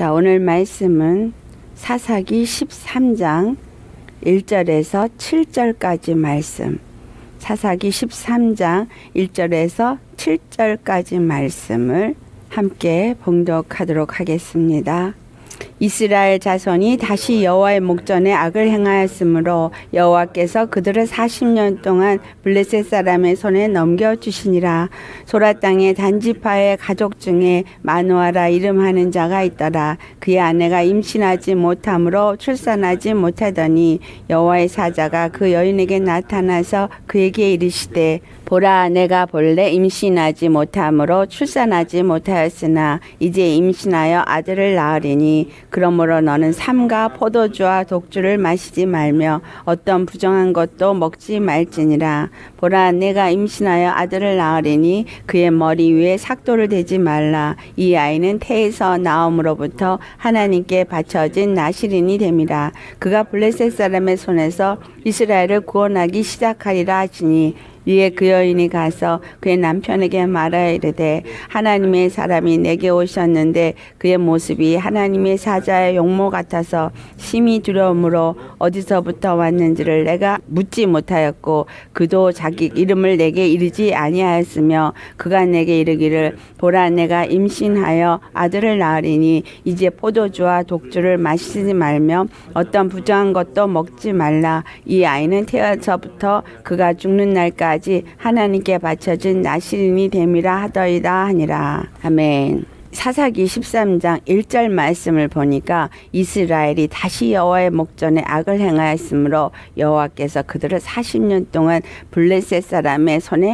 자, 오늘 말씀은 사사기 13장 1절에서 7절까지 말씀, 사사기 13장 1절에서 7절까지 말씀을 함께 봉독하도록 하겠습니다. 이스라엘 자손이 다시 여호와의 목전에 악을 행하였으므로 여호와께서 그들을 40년 동안 블레셋 사람의 손에 넘겨주시니라. 소라 땅의 단지파의 가족 중에 마누아라 이름하는 자가 있더라. 그의 아내가 임신하지 못함으로 출산하지 못하더니 여호와의 사자가 그 여인에게 나타나서 그에게 이르시되 보라, 내가 본래 임신하지 못함으로 출산하지 못하였으나 이제 임신하여 아들을 낳으리니 그러므로 너는 삼가 포도주와 독주를 마시지 말며 어떤 부정한 것도 먹지 말지니라. 보라, 내가 임신하여 아들을 낳으리니 그의 머리 위에 삭도를 대지 말라. 이 아이는 태에서 나옴으로부터 하나님께 바쳐진 나실인이 됨이라. 그가 블레셋 사람의 손에서 이스라엘을 구원하기 시작하리라 하시니 이에 그 여인이 가서 그의 남편에게 말하여 이르되 하나님의 사람이 내게 오셨는데 그의 모습이 하나님의 사자의 용모 같아서 심히 두려움으로 어디서부터 왔는지를 내가 묻지 못하였고 그도 자기 이름을 내게 이르지 아니하였으며 그가 내게 이르기를 보라, 내가 임신하여 아들을 낳으리니 이제 포도주와 독주를 마시지 말며 어떤 부정한 것도 먹지 말라. 이 아이는 태어서부터 그가 죽는 날까지 하나님께 바쳐진 나실인이 됨이라 하더이다 하니라. 아멘. 사사기 13장 1절 말씀을 보니까 이스라엘이 다시 여호와의 목전에 악을 행하였으므로 여호와께서 그들을 40년 동안 블레셋 사람의 손에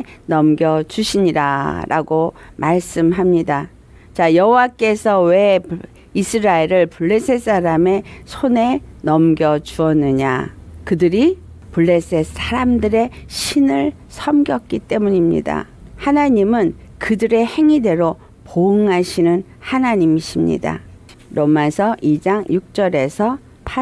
넘겨주시니라 라고 말씀합니다. 자, 여호와께서 왜 이스라엘을 블레셋 사람의 손에 넘겨주었느냐? 그들이 블레셋 사람들의 신을 섬겼기 때문입니다. 하나님은 그들의 행위대로 보응하시는 하나님이십니다. 로마서 2장 6절에서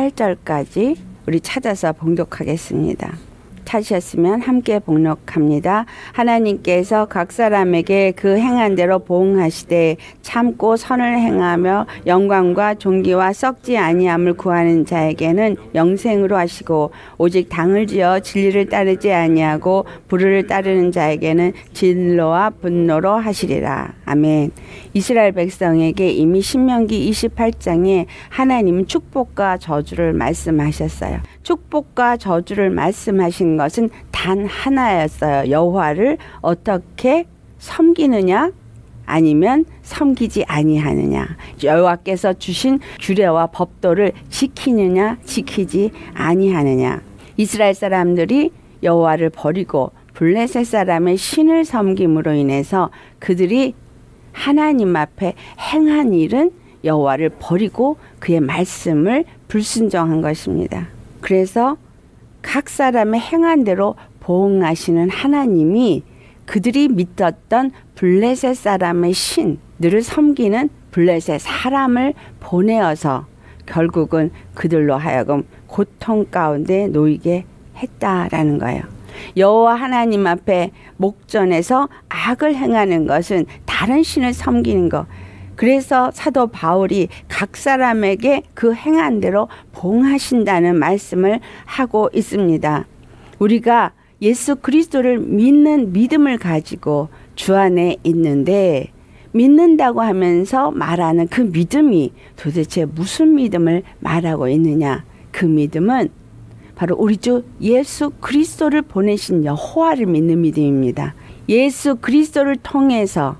8절까지 우리 찾아서 봉독하겠습니다. 찾으셨으면 함께 봉독합니다. 하나님께서 각 사람에게 그 행한 대로 보응하시되 참고 선을 행하며 영광과 존귀와 썩지 아니함을 구하는 자에게는 영생으로 하시고 오직 당을 지어 진리를 따르지 아니하고 불의를 따르는 자에게는 진노와 분노로 하시리라. 아멘. 이스라엘 백성에게 이미 신명기 28장에 하나님은 축복과 저주를 말씀하셨어요. 축복과 저주를 말씀하신 것은 단 하나였어요. 여호와를 어떻게 섬기느냐 아니면 섬기지 아니하느냐. 여호와께서 주신 규례와 법도를 지키느냐 지키지 아니하느냐. 이스라엘 사람들이 여호와를 버리고 블레셋 사람의 신을 섬김으로 인해서 그들이 하나님 앞에 행한 일은 여호와를 버리고 그의 말씀을 불순종한 것입니다. 그래서 각 사람의 행한 대로 보응하시는 하나님이 그들이 믿었던 블레셋 사람의 신들을 섬기는 블레셋 사람을 보내어서 결국은 그들로 하여금 고통 가운데 놓이게 했다라는 거예요. 여호와 하나님 앞에 목전에서 악을 행하는 것은 다른 신을 섬기는 것. 그래서 사도 바울이 각 사람에게 그 행한 대로 보응하신다는 말씀을 하고 있습니다. 우리가 예수 그리스도를 믿는 믿음을 가지고 주 안에 있는데 믿는다고 하면서 말하는 그 믿음이 도대체 무슨 믿음을 말하고 있느냐? 그 믿음은 바로 우리 주 예수 그리스도를 보내신 여호와를 믿는 믿음입니다. 예수 그리스도를 통해서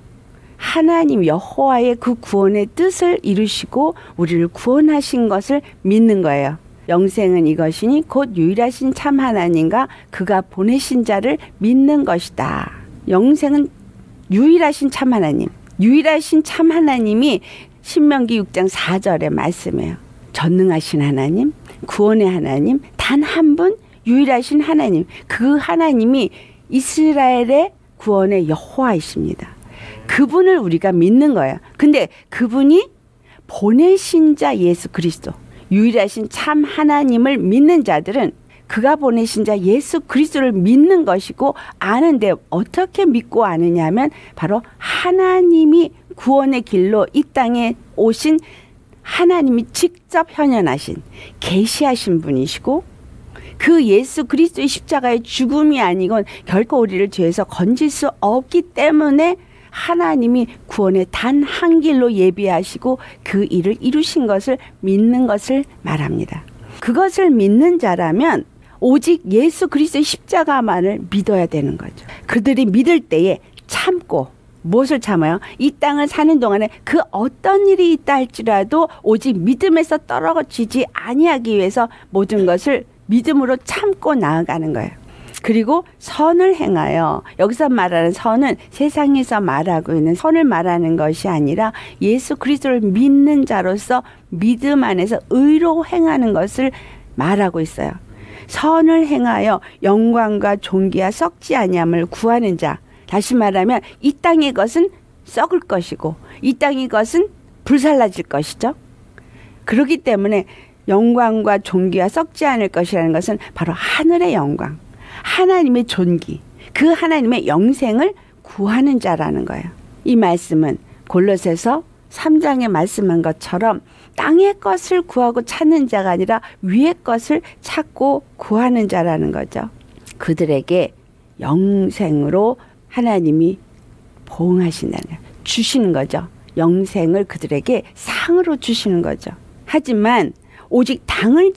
하나님 여호와의 그 구원의 뜻을 이루시고 우리를 구원하신 것을 믿는 거예요. 영생은 이것이니 곧 유일하신 참 하나님과 그가 보내신 자를 믿는 것이다. 영생은 유일하신 참 하나님. 유일하신 참 하나님이 신명기 6장 4절의 말씀이에요. 전능하신 하나님, 구원의 하나님, 단 한 분 유일하신 하나님. 그 하나님이 이스라엘의 구원의 여호와이십니다. 그분을 우리가 믿는 거예요. 근데 그분이 보내신 자 예수 그리스도, 유일하신 참 하나님을 믿는 자들은 그가 보내신 자 예수 그리스도를 믿는 것이고 아는데 어떻게 믿고 아느냐 하면 바로 하나님이 구원의 길로 이 땅에 오신 하나님이 직접 현현하신 계시하신 분이시고 그 예수 그리스도의 십자가의 죽음이 아니건 결코 우리를 죄에서 건질 수 없기 때문에 하나님이 구원의 단 한 길로 예비하시고 그 일을 이루신 것을 믿는 것을 말합니다. 그것을 믿는 자라면 오직 예수 그리스도의 십자가만을 믿어야 되는 거죠. 그들이 믿을 때에 참고, 무엇을 참아요? 이 땅을 사는 동안에 그 어떤 일이 있다 할지라도 오직 믿음에서 떨어지지 아니하기 위해서 모든 것을 믿음으로 참고 나아가는 거예요. 그리고 선을 행하여, 여기서 말하는 선은 세상에서 말하고 있는 선을 말하는 것이 아니라 예수 그리스도를 믿는 자로서 믿음 안에서 의로 행하는 것을 말하고 있어요. 선을 행하여 영광과 존귀와 썩지 아니함을 구하는 자. 다시 말하면 이 땅의 것은 썩을 것이고 이 땅의 것은 불살라질 것이죠. 그렇기 때문에 영광과 존귀와 썩지 않을 것이라는 것은 바로 하늘의 영광, 하나님의 존귀, 그 하나님의 영생을 구하는 자라는 거예요. 이 말씀은 골로새서 3장에 말씀한 것처럼 땅의 것을 구하고 찾는 자가 아니라 위의 것을 찾고 구하는 자라는 거죠. 그들에게 영생으로 하나님이 보응하신다는 거예요. 주시는 거죠. 영생을 그들에게 상으로 주시는 거죠. 하지만 오직 당을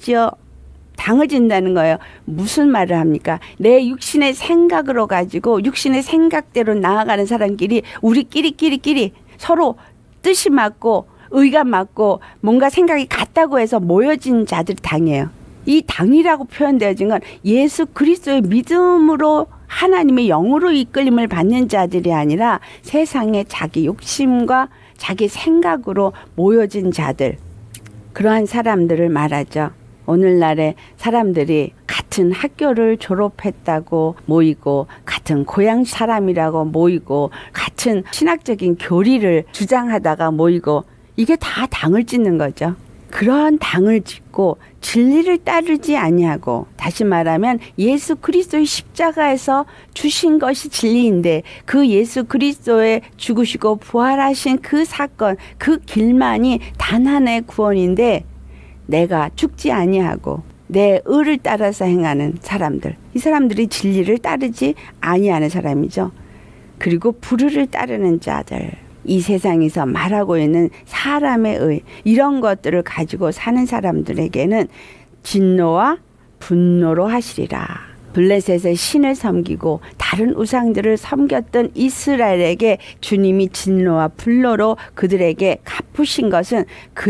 진다는 거예요. 무슨 말을 합니까? 내 육신의 생각으로 가지고 육신의 생각대로 나아가는 사람끼리 우리끼리 서로 뜻이 맞고 의가 맞고 뭔가 생각이 같다고 해서 모여진 자들이 당이에요. 이 당이라고 표현되어진 건 예수 그리스도의 믿음으로 하나님의 영으로 이끌림을 받는 자들이 아니라 세상의 자기 욕심과 자기 생각으로 모여진 자들, 그러한 사람들을 말하죠. 오늘날의 사람들이 같은 학교를 졸업했다고 모이고 같은 고향 사람이라고 모이고 같은 신학적인 교리를 주장하다가 모이고 이게 다 당을 짓는 거죠. 그러한 당을 짓고 진리를 따르지 아니하고, 다시 말하면 예수 그리스도의 십자가에서 주신 것이 진리인데 그 예수 그리스도의 죽으시고 부활하신 그 사건, 그 길만이 단 하나의 구원인데 내가 죽지 아니하고 내 의를 따라서 행하는 사람들, 이 사람들이 진리를 따르지 아니하는 사람이죠. 그리고 불의를 따르는 자들, 이 세상에서 말하고 있는 사람의 의, 이런 것들을 가지고 사는 사람들에게는 진노와 분노로 하시리라. 블레셋의 신을 섬기고 다른 우상들을 섬겼던 이스라엘에게 주님이 진노와 분노로 그들에게 갚으신 것은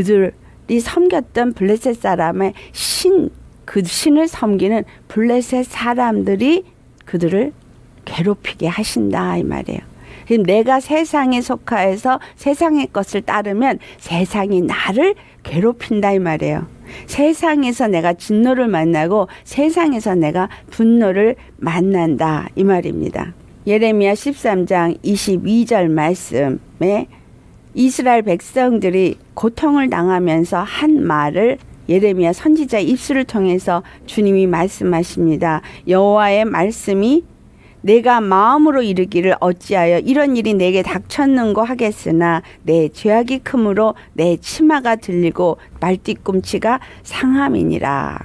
그들이 섬겼던 블레셋 사람의 신, 그 신을 섬기는 블레셋 사람들이 그들을 괴롭히게 하신다 이 말이에요. 내가 세상에 속하여서 세상의 것을 따르면 세상이 나를 괴롭힌다 이 말이에요. 세상에서 내가 진노를 만나고 세상에서 내가 분노를 만난다 이 말입니다. 예레미야 13장 22절 말씀에 이스라엘 백성들이 고통을 당하면서 한 말을 예레미야 선지자 입술을 통해서 주님이 말씀하십니다. 여호와의 말씀이 내가 마음으로 이르기를 어찌하여 이런 일이 내게 닥쳤는고 하겠으나 내 죄악이 크므로 내 치마가 들리고 발뒤꿈치가 상함이니라.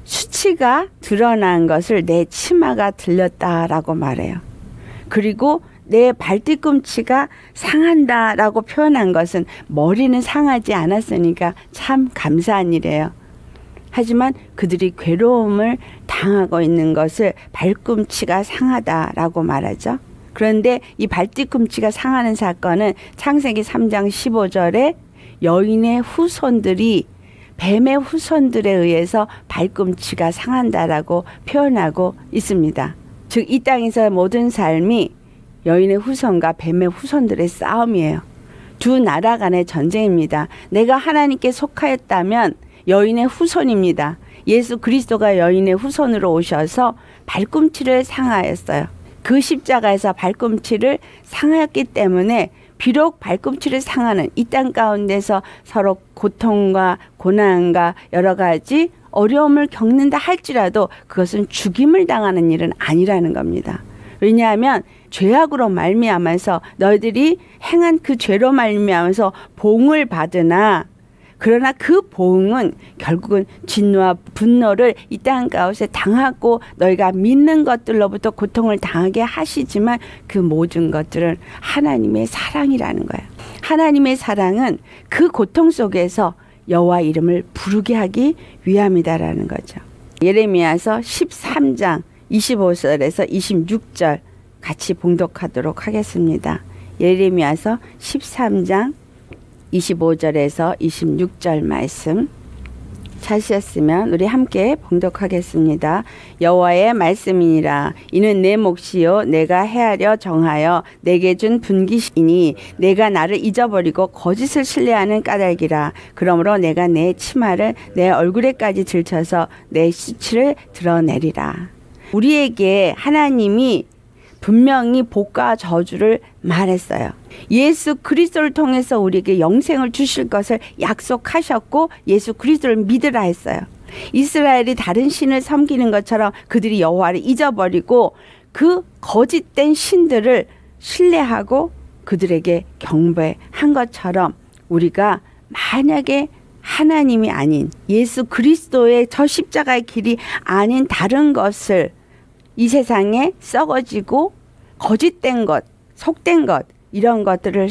수치가 드러난 것을 내 치마가 들렸다라고 말해요. 그리고 내 발뒤꿈치가 상한다라고 표현한 것은 머리는 상하지 않았으니까 참 감사한 일이에요. 하지만 그들이 괴로움을 당하고 있는 것을 발꿈치가 상하다라고 말하죠. 그런데 이 발뒤꿈치가 상하는 사건은 창세기 3장 15절에 여인의 후손들이 뱀의 후손들에 의해서 발꿈치가 상한다라고 표현하고 있습니다. 즉 이 땅에서 모든 삶이 여인의 후손과 뱀의 후손들의 싸움이에요. 두 나라 간의 전쟁입니다. 내가 하나님께 속하였다면 여인의 후손입니다. 예수 그리스도가 여인의 후손으로 오셔서 발꿈치를 상하였어요. 그 십자가에서 발꿈치를 상하였기 때문에 비록 발꿈치를 상하는 이 땅 가운데서 서로 고통과 고난과 여러 가지 어려움을 겪는다 할지라도 그것은 죽임을 당하는 일은 아니라는 겁니다. 왜냐하면 죄악으로 말미암아서 너희들이 행한 그 죄로 말미암아서 봉을 받으나 그러나 그 보응은 결국은 진노와 분노를 이 땅 가운데 당하고 너희가 믿는 것들로부터 고통을 당하게 하시지만 그 모든 것들은 하나님의 사랑이라는 거예요. 하나님의 사랑은 그 고통 속에서 여호와 이름을 부르게 하기 위함이다라는 거죠. 예레미야서 13장 25절에서 26절 같이 봉독하도록 하겠습니다. 예레미야서 13장 25절에서 26절 말씀 찾으셨으면 우리 함께 봉독하겠습니다. 여호와의 말씀이니라. 이는 내 몫이요 내가 헤아려 정하여 내게 준 분깃이니 내가 나를 잊어버리고 거짓을 신뢰하는 까닭이라. 그러므로 내가 내 치마를 내 얼굴에까지 들쳐서 내 수치를 드러내리라. 우리에게 하나님이 분명히 복과 저주를 말했어요. 예수 그리스도를 통해서 우리에게 영생을 주실 것을 약속하셨고 예수 그리스도를 믿으라 했어요. 이스라엘이 다른 신을 섬기는 것처럼 그들이 여호와를 잊어버리고 그 거짓된 신들을 신뢰하고 그들에게 경배한 것처럼 우리가 만약에 하나님이 아닌 예수 그리스도의 저 십자가의 길이 아닌 다른 것을 이 세상에 썩어지고 거짓된 것, 속된 것 이런 것들을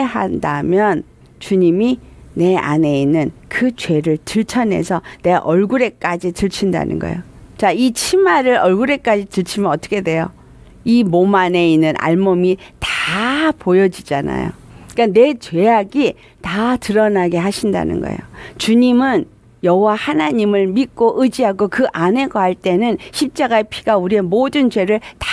신뢰한다면 주님이 내 안에 있는 그 죄를 들춰내서 내 얼굴에까지 들친다는 거예요. 자, 이 치마를 얼굴에까지 들치면 어떻게 돼요? 이 몸 안에 있는 알몸이 다 보여지잖아요. 그러니까 내 죄악이 다 드러나게 하신다는 거예요. 주님은 여호와 하나님을 믿고 의지하고 그 안에 거할 때는 십자가의 피가 우리의 모든 죄를 다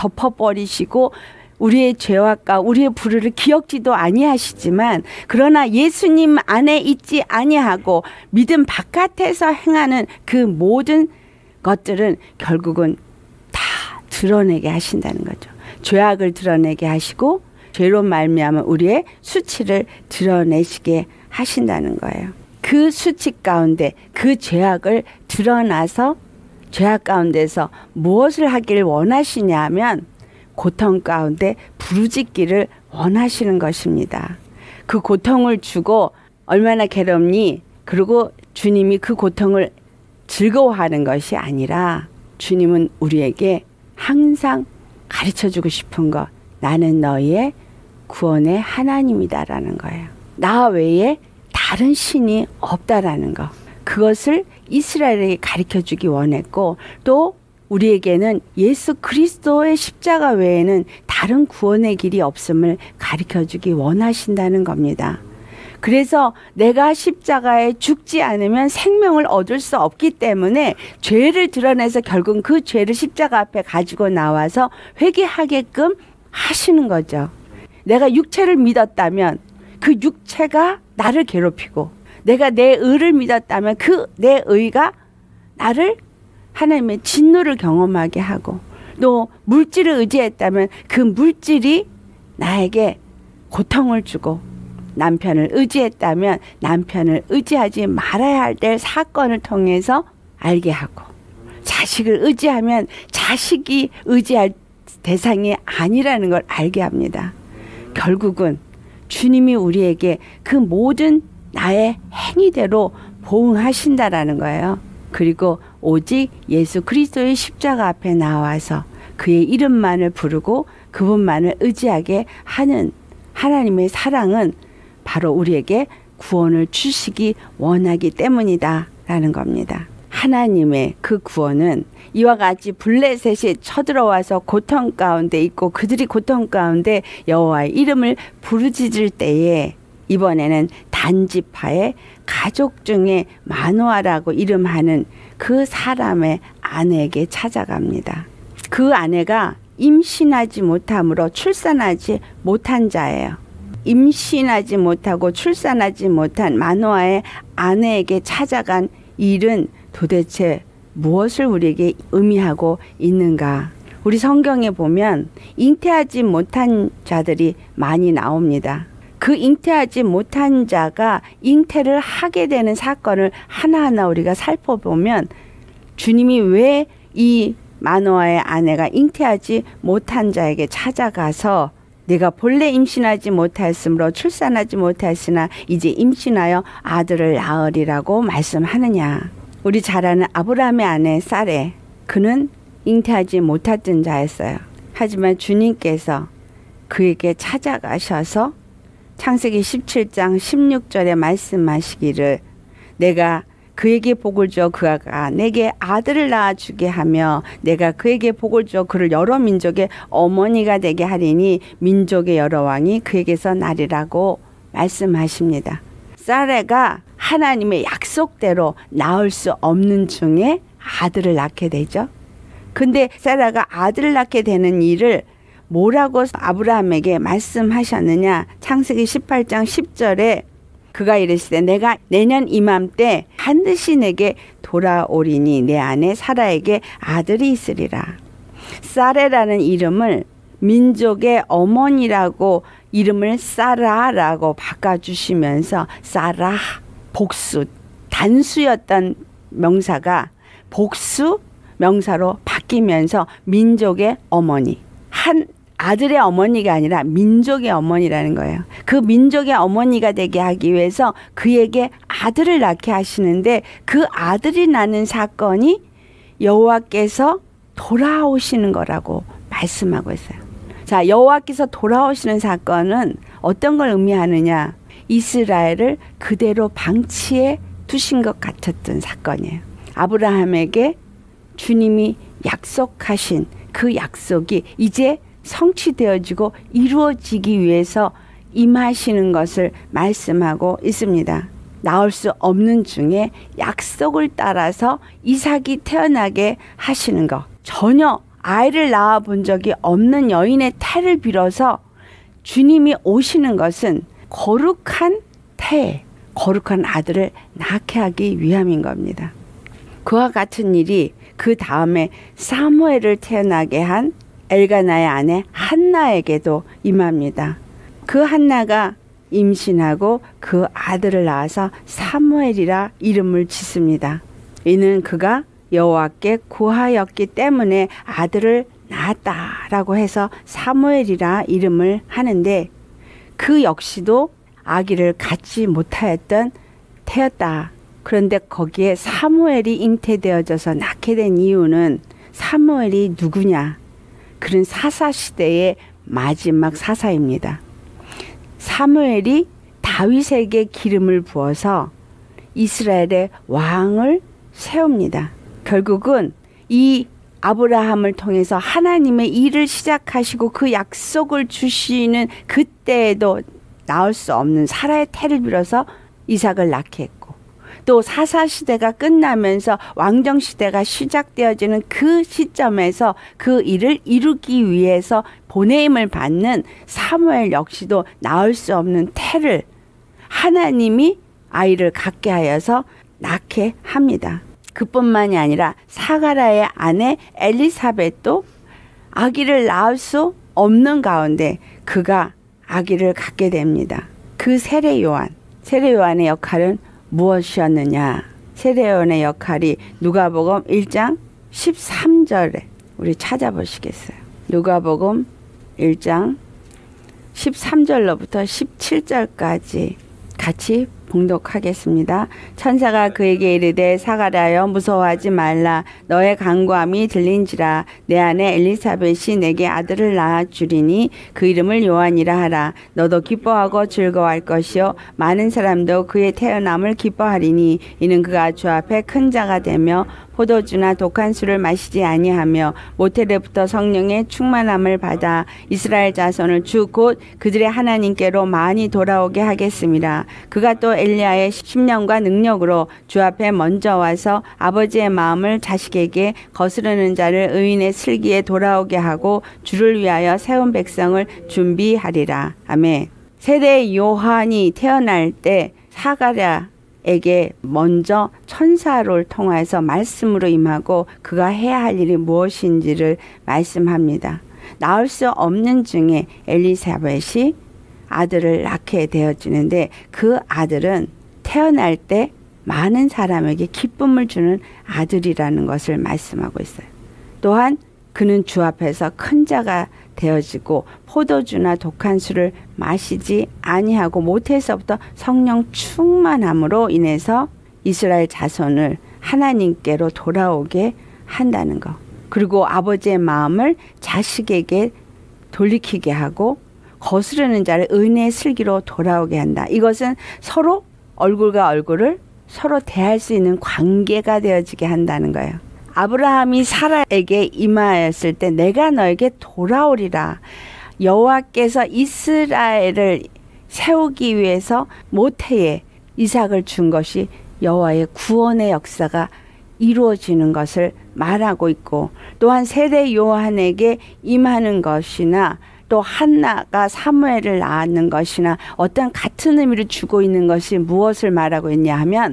덮어버리시고 우리의 죄악과 우리의 불의를 기억지도 아니하시지만 그러나 예수님 안에 있지 아니하고 믿음 바깥에서 행하는 그 모든 것들은 결국은 다 드러내게 하신다는 거죠. 죄악을 드러내게 하시고 죄로 말미암아 우리의 수치를 드러내시게 하신다는 거예요. 그 수치 가운데 그 죄악을 드러나서 죄악 가운데서 무엇을 하기를 원하시냐면 고통 가운데 부르짖기를 원하시는 것입니다. 그 고통을 주고 얼마나 괴롭니? 그리고 주님이 그 고통을 즐거워하는 것이 아니라 주님은 우리에게 항상 가르쳐주고 싶은 것, 나는 너희의 구원의 하나님이다라는 거예요. 나 외에 다른 신이 없다라는 것. 그것을 이스라엘에게 가르쳐주기 원했고 또 우리에게는 예수 그리스도의 십자가 외에는 다른 구원의 길이 없음을 가르쳐주기 원하신다는 겁니다. 그래서 내가 십자가에 죽지 않으면 생명을 얻을 수 없기 때문에 죄를 드러내서 결국 그 죄를 십자가 앞에 가지고 나와서 회개하게끔 하시는 거죠. 내가 육체를 믿었다면 그 육체가 나를 괴롭히고 내가 내 의를 믿었다면 그 내 의가 나를 하나님의 진노를 경험하게 하고 또 물질을 의지했다면 그 물질이 나에게 고통을 주고 남편을 의지했다면 남편을 의지하지 말아야 할 때 사건을 통해서 알게 하고 자식을 의지하면 자식이 의지할 대상이 아니라는 걸 알게 합니다. 결국은 주님이 우리에게 그 모든 나의 행위대로 보응하신다라는 거예요. 그리고 오직 예수 그리스도의 십자가 앞에 나와서 그의 이름만을 부르고 그분만을 의지하게 하는 하나님의 사랑은 바로 우리에게 구원을 주시기 원하기 때문이다 라는 겁니다. 하나님의 그 구원은 이와 같이 블레셋이 쳐들어와서 고통 가운데 있고 그들이 고통 가운데 여호와의 이름을 부르짖을 때에 이번에는 단지파의 가족 중에 마노아라고 이름하는 그 사람의 아내에게 찾아갑니다. 그 아내가 임신하지 못함으로 출산하지 못한 자예요. 임신하지 못하고 출산하지 못한 마노아의 아내에게 찾아간 일은 도대체 무엇을 우리에게 의미하고 있는가? 우리 성경에 보면 잉태하지 못한 자들이 많이 나옵니다. 그 잉태하지 못한 자가 잉태를 하게 되는 사건을 하나하나 우리가 살펴보면 주님이 왜 이 마노아의 아내가 잉태하지 못한 자에게 찾아가서 내가 본래 임신하지 못하였으므로 출산하지 못하였으나 이제 임신하여 아들을 낳으리라고 말씀하느냐. 우리 잘 아는 아브라함의 아내 사레, 그는 잉태하지 못했던 자였어요. 하지만 주님께서 그에게 찾아가셔서 창세기 17장 16절에 말씀하시기를 내가 그에게 복을 줘 그가 내게 아들을 낳아주게 하며 내가 그에게 복을 줘 그를 여러 민족의 어머니가 되게 하리니 민족의 여러 왕이 그에게서 나리라고 말씀하십니다. 사레가 하나님의 약속대로 낳을 수 없는 중에 아들을 낳게 되죠. 근데 사라가 아들을 낳게 되는 일을 뭐라고 아브라함에게 말씀하셨느냐. 창세기 18장 10절에 그가 이르시되 내가 내년 이맘때 반드시 내게 돌아오리니 내 아내 사라에게 아들이 있으리라. 사레라는 이름을 민족의 어머니라고 이름을 사라라고 바꿔주시면서 사라, 복수, 단수였던 명사가 복수 명사로 바뀌면서 민족의 어머니, 한 아들의 어머니가 아니라 민족의 어머니라는 거예요. 그 민족의 어머니가 되게 하기 위해서 그에게 아들을 낳게 하시는데 그 아들이 낳는 사건이 여호와께서 돌아오시는 거라고 말씀하고 있어요. 자, 여호와께서 돌아오시는 사건은 어떤 걸 의미하느냐. 이스라엘을 그대로 방치해 두신 것 같았던 사건이에요. 아브라함에게 주님이 약속하신 그 약속이 이제 성취되어지고 이루어지기 위해서 임하시는 것을 말씀하고 있습니다. 나올 수 없는 중에 약속을 따라서 이삭이 태어나게 하시는 것. 전혀 아이를 낳아 본 적이 없는 여인의 태를 빌어서 주님이 오시는 것은 거룩한 태, 거룩한 아들을 낳게 하기 위함인 겁니다. 그와 같은 일이 그 다음에 사무엘을 태어나게 한 엘가나의 아내 한나에게도 임합니다. 그 한나가 임신하고 그 아들을 낳아서 사무엘이라 이름을 짓습니다. 이는 그가 여호와께 구하였기 때문에 아들을 낳았다라고 해서 사무엘이라 이름을 하는데 그 역시도 아기를 갖지 못하였던 태였다. 그런데 거기에 사무엘이 잉태되어져서 낳게 된 이유는 사무엘이 누구냐? 그는 사사시대의 마지막 사사입니다. 사무엘이 다윗에게 기름을 부어서 이스라엘의 왕을 세웁니다. 결국은 이 아브라함을 통해서 하나님의 일을 시작하시고 그 약속을 주시는 그때에도 나올 수 없는 사라의 태를 빌어서 이삭을 낳게 했고 또 사사시대가 끝나면서 왕정시대가 시작되어지는 그 시점에서 그 일을 이루기 위해서 보내임을 받는 사무엘 역시도 낳을 수 없는 태를 하나님이 아이를 갖게 하여서 낳게 합니다. 그뿐만이 아니라 사가랴의 아내 엘리사벳도 아기를 낳을 수 없는 가운데 그가 아기를 갖게 됩니다. 그 세례 요한의 역할은 무엇이었느냐? 세례 요한의 역할이 누가복음 1장 13절에 우리 찾아보시겠어요? 누가복음 1장 13절로부터 17절까지 같이 봉독하겠습니다. 천사가 그에게 이르되 사가랴여 무서워하지 말라. 너의 간구함이 들린지라. 내 아내 엘리사벳이 내게 아들을 낳아 주리니 그 이름을 요한이라 하라. 너도 기뻐하고 즐거워할 것이요 많은 사람도 그의 태어남을 기뻐하리니 이는 그가 주 앞에 큰 자가 되며 포도주나 독한 술을 마시지 아니하며 모태로부터 성령의 충만함을 받아 이스라엘 자손을 주 곧 그들의 하나님께로 많이 돌아오게 하겠습니다. 그가 또 엘리야의 심령과 능력으로 주 앞에 먼저 와서 아버지의 마음을 자식에게 거스르는 자를 의인의 슬기에 돌아오게 하고 주를 위하여 세운 백성을 준비하리라. 아멘. 세례 요한이 태어날 때 사가랴에게 먼저 천사를 통해서 말씀으로 임하고 그가 해야 할 일이 무엇인지를 말씀합니다. 낳을 수 없는 중에 엘리사벳이 아들을 낳게 되어지는데 그 아들은 태어날 때 많은 사람에게 기쁨을 주는 아들이라는 것을 말씀하고 있어요. 또한 그는 주 앞에서 큰 자가 되어지고 포도주나 독한 술을 마시지 아니하고 모태에서부터 성령 충만함으로 인해서 이스라엘 자손을 하나님께로 돌아오게 한다는 것. 그리고 아버지의 마음을 자식에게 돌이키게 하고 거스르는 자를 은혜의 슬기로 돌아오게 한다. 이것은 서로 얼굴과 얼굴을 서로 대할 수 있는 관계가 되어지게 한다는 거예요. 아브라함이 사라에게 임하였을 때 내가 너에게 돌아오리라. 여호와께서 이스라엘을 세우기 위해서 모태에 이삭을 준 것이 여호와의 구원의 역사가 이루어지는 것을 말하고 있고, 또한 세례 요한에게 임하는 것이나 또 한나가 사무엘을 낳는 것이나 어떤 같은 의미를 주고 있는 것이 무엇을 말하고 있냐 하면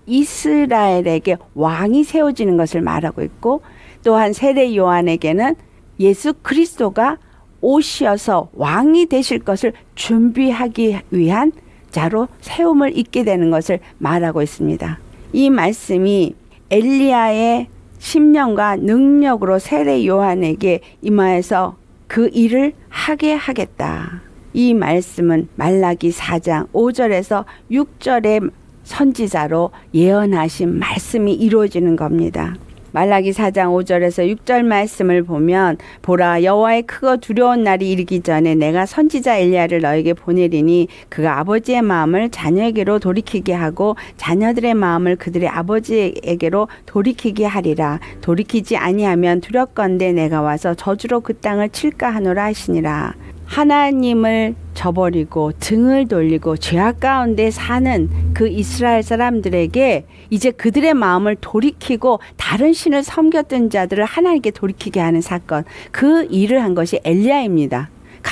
이스라엘에게 왕이 세워지는 것을 말하고 있고, 또한 세례 요한에게는 예수 그리스도가 오셔서 왕이 되실 것을 준비하기 위한 자로 세움을 입게 되는 것을 말하고 있습니다. 이 말씀이 엘리야의 심령과 능력으로 세례 요한에게 임하여서 그 일을 하게 하겠다. 이 말씀은 말라기 4장 5절에서 6절의 선지자로 예언하신 말씀이 이루어지는 겁니다. 말라기 4장 5절에서 6절 말씀을 보면 보라 여호와의 크고 두려운 날이 이르기 전에 내가 선지자 엘리야를 너에게 보내리니 그가 아버지의 마음을 자녀에게로 돌이키게 하고 자녀들의 마음을 그들의 아버지에게로 돌이키게 하리라. 돌이키지 아니하면 두렵건대 내가 와서 저주로 그 땅을 칠까 하노라 하시니라. 하나님을 저버리고 등을 돌리고 죄악 가운데 사는 그 이스라엘 사람들에게 이제 그들의 마음을 돌이키고 다른 신을 섬겼던 자들을 하나님께 돌이키게 하는 사건, 그 일을 한 것이 엘리야입니다.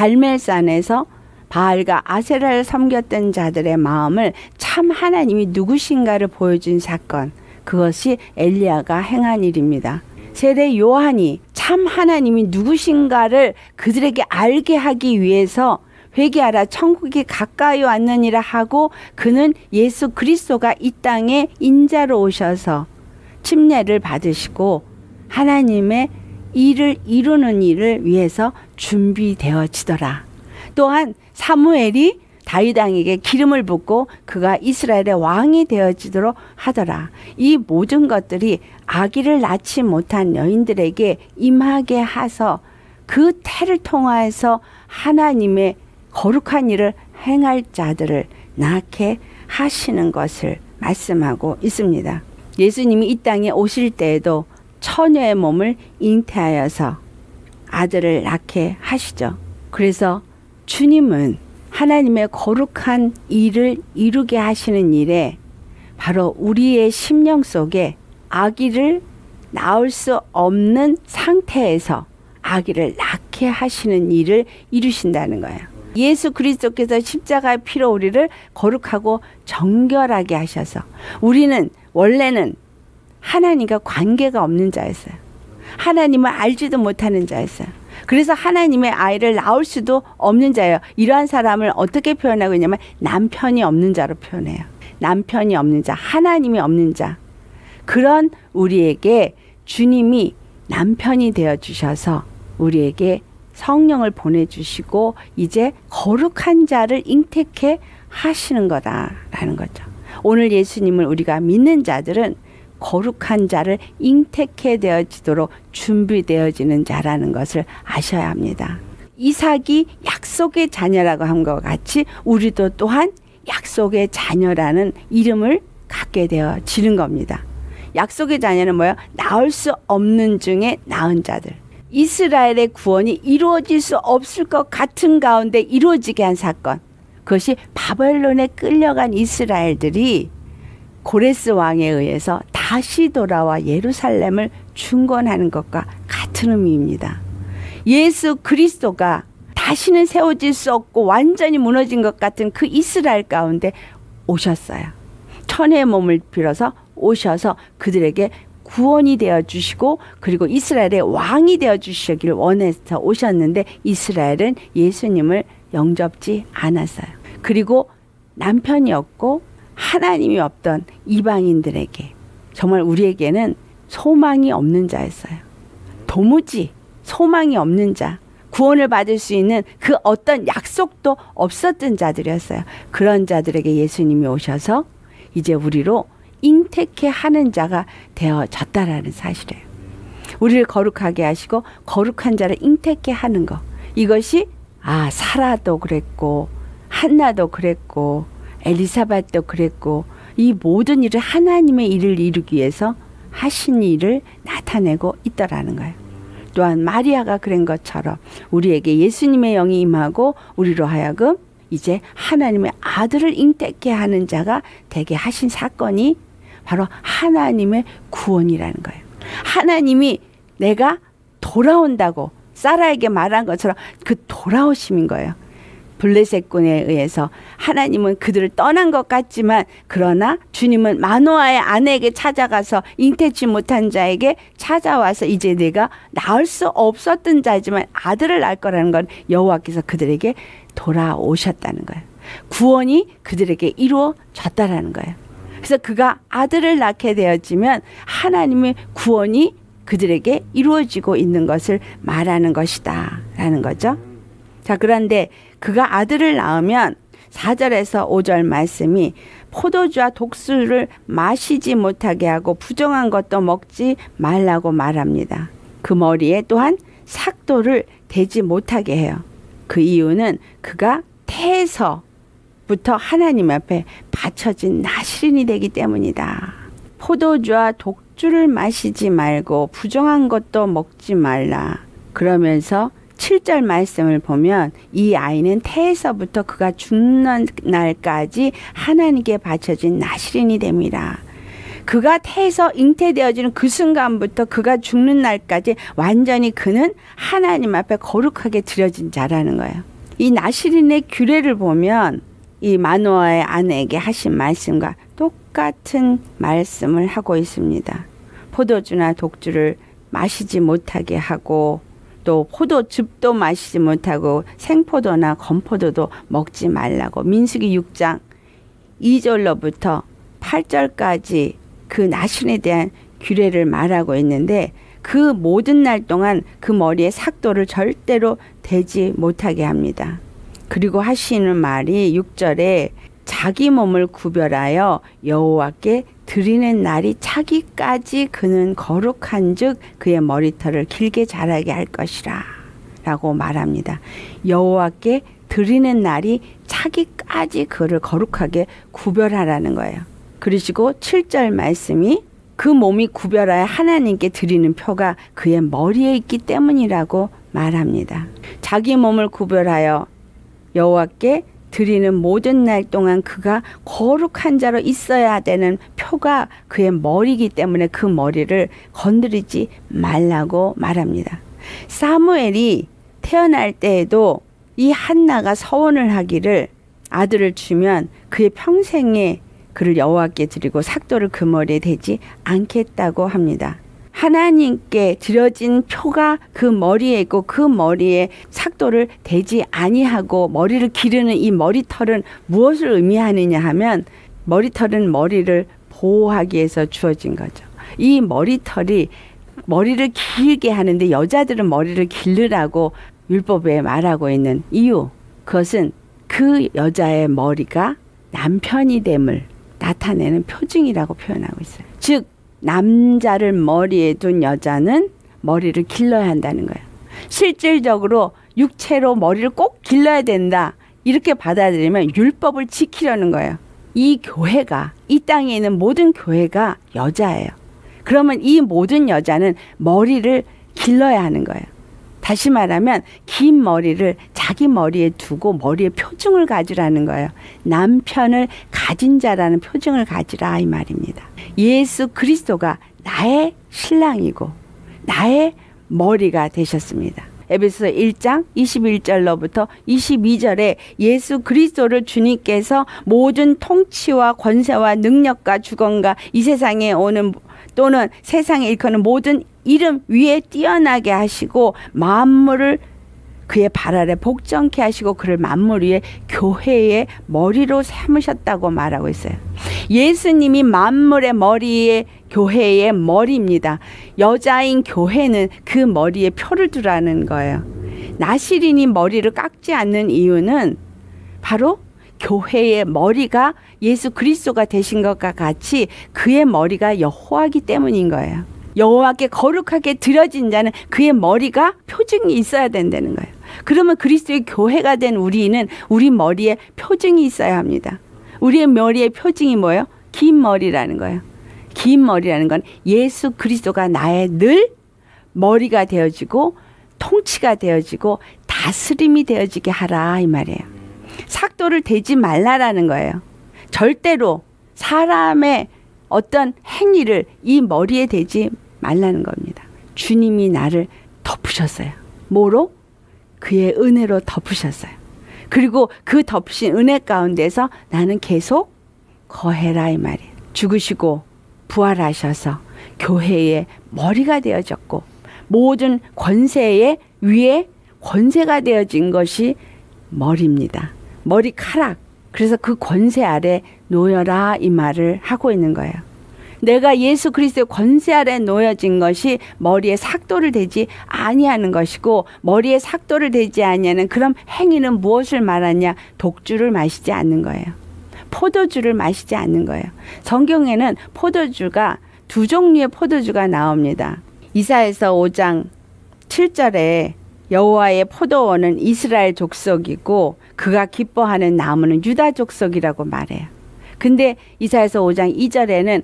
갈멜산에서 바알과 아세라를 섬겼던 자들의 마음을 참 하나님이 누구신가를 보여준 사건, 그것이 엘리야가 행한 일입니다. 세례 요한이 참 하나님이 누구신가를 그들에게 알게 하기 위해서 회개하라 천국이 가까이 왔느니라 하고 그는 예수 그리스도가 이 땅에 인자로 오셔서 침례를 받으시고 하나님의 일을 이루는 일을 위해서 준비되어지더라. 또한 사무엘이 다윗 왕에게 기름을 붓고 그가 이스라엘의 왕이 되어지도록 하더라. 이 모든 것들이 아기를 낳지 못한 여인들에게 임하게 하서 그 태를 통하여서 하나님의 거룩한 일을 행할 자들을 낳게 하시는 것을 말씀하고 있습니다. 예수님이 이 땅에 오실 때에도 처녀의 몸을 잉태하여서 아들을 낳게 하시죠. 그래서 주님은 하나님의 거룩한 일을 이루게 하시는 일에 바로 우리의 심령 속에 아기를 낳을 수 없는 상태에서 아기를 낳게 하시는 일을 이루신다는 거예요. 예수 그리스도께서 십자가의 피로 우리를 거룩하고 정결하게 하셔서 우리는 원래는 하나님과 관계가 없는 자였어요. 하나님을 알지도 못하는 자였어요. 그래서 하나님의 아이를 낳을 수도 없는 자예요. 이러한 사람을 어떻게 표현하고 있냐면 남편이 없는 자로 표현해요. 남편이 없는 자, 하나님이 없는 자. 그런 우리에게 주님이 남편이 되어주셔서 우리에게 성령을 보내주시고 이제 거룩한 자를 잉태케 하시는 거다라는 거죠. 오늘 예수님을 우리가 믿는 자들은 거룩한 자를 잉태케 되어지도록 준비되어지는 자라는 것을 아셔야 합니다. 이삭이 약속의 자녀라고 한 것 같이 우리도 또한 약속의 자녀라는 이름을 갖게 되어지는 겁니다. 약속의 자녀는 뭐예요? 낳을 수 없는 중에 낳은 자들. 이스라엘의 구원이 이루어질 수 없을 것 같은 가운데 이루어지게 한 사건. 그것이 바벨론에 끌려간 이스라엘들이 고레스 왕에 의해서 다시 돌아와 예루살렘을 중건하는 것과 같은 의미입니다. 예수 그리스도가 다시는 세워질 수 없고 완전히 무너진 것 같은 그 이스라엘 가운데 오셨어요. 천의 몸을 빌어서 오셔서 그들에게 구원이 되어주시고 그리고 이스라엘의 왕이 되어주시길 원해서 오셨는데 이스라엘은 예수님을 영접지 않았어요. 그리고 남편이 없고 하나님이 없던 이방인들에게 정말 우리에게는 소망이 없는 자였어요. 도무지 소망이 없는 자, 구원을 받을 수 있는 그 어떤 약속도 없었던 자들이었어요. 그런 자들에게 예수님이 오셔서 이제 우리로 잉태케 하는 자가 되어졌다라는 사실이에요. 우리를 거룩하게 하시고 거룩한 자를 잉태케 하는 것. 이것이 사라도 그랬고 한나도 그랬고 엘리사벳도 그랬고 이 모든 일을 하나님의 일을 이루기 위해서 하신 일을 나타내고 있더라는 거예요. 또한 마리아가 그런 것처럼 우리에게 예수님의 영이 임하고 우리로 하여금 이제 하나님의 아들을 잉태케 하는 자가 되게 하신 사건이 바로 하나님의 구원이라는 거예요. 하나님이 내가 돌아온다고 사라에게 말한 것처럼 그 돌아오심인 거예요. 블레셋군에 의해서 하나님은 그들을 떠난 것 같지만 그러나 주님은 마노아의 아내에게 찾아가서 잉태치 못한 자에게 찾아와서 이제 내가 낳을 수 없었던 자지만 아들을 낳을 거라는 건 여호와께서 그들에게 돌아오셨다는 거예요. 구원이 그들에게 이루어졌다라는 거예요. 그래서 그가 아들을 낳게 되었지만 하나님의 구원이 그들에게 이루어지고 있는 것을 말하는 것이다 라는 거죠. 자, 그런데 그가 아들을 낳으면 4절에서 5절 말씀이 포도주와 독수를 마시지 못하게 하고 부정한 것도 먹지 말라고 말합니다. 그 머리에 또한 삭도를 대지 못하게 해요. 그 이유는 그가 태에서부터 하나님 앞에 바쳐진 나실인이 되기 때문이다. 포도주와 독주를 마시지 말고 부정한 것도 먹지 말라. 그러면서 7절 말씀을 보면 이 아이는 태에서부터 그가 죽는 날까지 하나님께 바쳐진 나실인이 됩니다. 그가 태에서 잉태되어지는 그 순간부터 그가 죽는 날까지 완전히 그는 하나님 앞에 거룩하게 드려진 자라는 거예요. 이 나실인의 규례를 보면 이 마노아의 아내에게 하신 말씀과 똑같은 말씀을 하고 있습니다. 포도주나 독주를 마시지 못하게 하고 또 포도즙도 마시지 못하고 생포도나 건포도도 먹지 말라고 민수기 6장 2절로부터 8절까지 그 나신에 대한 규례를 말하고 있는데 그 모든 날 동안 그 머리에 삭도를 절대로 대지 못하게 합니다. 그리고 하시는 말이 6절에 자기 몸을 구별하여 여호와께 드리는 날이 차기까지 그는 거룩한 즉 그의 머리털을 길게 자라게 할 것이라 라고 말합니다. 여호와께 드리는 날이 차기까지 그를 거룩하게 구별하라는 거예요. 그러시고 7절 말씀이 그 몸이 구별하여 하나님께 드리는 표가 그의 머리에 있기 때문이라고 말합니다. 자기 몸을 구별하여 여호와께 드리는 모든 날 동안 그가 거룩한 자로 있어야 되는 표가 그의 머리이기 때문에 그 머리를 건드리지 말라고 말합니다. 사무엘이 태어날 때에도 이 한나가 서원을 하기를 아들을 주면 그의 평생에 그를 여호와께 드리고 삭도를 그 머리에 대지 않겠다고 합니다. 하나님께 드려진 표가 그 머리에 있고 그 머리에 삭도를 대지 아니하고 머리를 기르는 이 머리털은 무엇을 의미하느냐 하면 머리털은 머리를 보호하기 위해서 주어진 거죠. 이 머리털이 머리를 길게 하는데 여자들은 머리를 기르라고 율법에 말하고 있는 이유, 그것은 그 여자의 머리가 남편이 됨을 나타내는 표징이라고 표현하고 있어요. 즉 남자를 머리에 둔 여자는 머리를 길러야 한다는 거예요. 실질적으로 육체로 머리를 꼭 길러야 된다 이렇게 받아들이면 율법을 지키려는 거예요. 이 교회가, 이 땅에 있는 모든 교회가 여자예요. 그러면 이 모든 여자는 머리를 길러야 하는 거예요. 다시 말하면 긴 머리를 자기 머리에 두고 머리에 표징을 가지라는 거예요. 남편을 가진 자라는 표징을 가지라 이 말입니다. 예수 그리스도가 나의 신랑이고 나의 머리가 되셨습니다. 에베소서 1장 21절로부터 22절에 예수 그리스도를 주님께서 모든 통치와 권세와 능력과 주권과 이 세상에 오는 또는 세상에 일컫는 모든 이름 위에 뛰어나게 하시고 만물을 그의 발 아래 복종케 하시고 그를 만물 위에 교회의 머리로 삼으셨다고 말하고 있어요. 예수님이 만물의 머리에 교회의 머리입니다. 여자인 교회는 그 머리에 표를 두라는 거예요. 나시린이 머리를 깎지 않는 이유는 바로 교회의 머리가 예수 그리스도가 되신 것과 같이 그의 머리가 여호와이기 때문인 거예요. 여호와께 거룩하게 드려진 자는 그의 머리가 표징이 있어야 된다는 거예요. 그러면 그리스도의 교회가 된 우리는 우리 머리에 표징이 있어야 합니다. 우리의 머리의 표징이 뭐예요? 긴 머리라는 거예요. 긴 머리라는 건 예수 그리스도가 나의 늘 머리가 되어지고 통치가 되어지고 다스림이 되어지게 하라 이 말이에요. 삭도를 대지 말라라는 거예요. 절대로 사람의 어떤 행위를 이 머리에 대지 말라는 겁니다. 주님이 나를 덮으셨어요. 뭐로? 그의 은혜로 덮으셨어요. 그리고 그 덮으신 은혜 가운데서 나는 계속 거해라 이 말이에요. 죽으시고 부활하셔서 교회의 머리가 되어졌고 모든 권세의 위에 권세가 되어진 것이 머리입니다. 머리카락. 그래서 그 권세 아래 놓여라 이 말을 하고 있는 거예요. 내가 예수 그리스도의 권세 아래 놓여진 것이 머리에 삭도를 대지 아니하는 것이고 머리에 삭도를 대지 아니하는 그런 행위는 무엇을 말하냐? 독주를 마시지 않는 거예요. 포도주를 마시지 않는 거예요. 성경에는 포도주가 두 종류의 포도주가 나옵니다. 이사야서 5장 7절에 여호와의 포도원은 이스라엘 족속이고 그가 기뻐하는 나무는 유다 족속이라고 말해요. 근데 이사야서 5장 2절에는